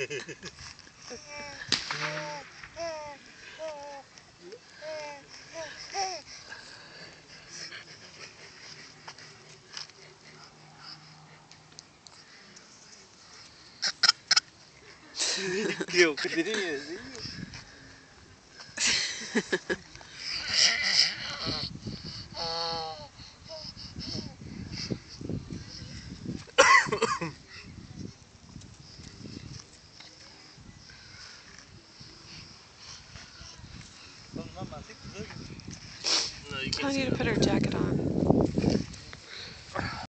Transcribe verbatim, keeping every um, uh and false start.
Kiểu cái gì đấy. Telling you to put her jacket on.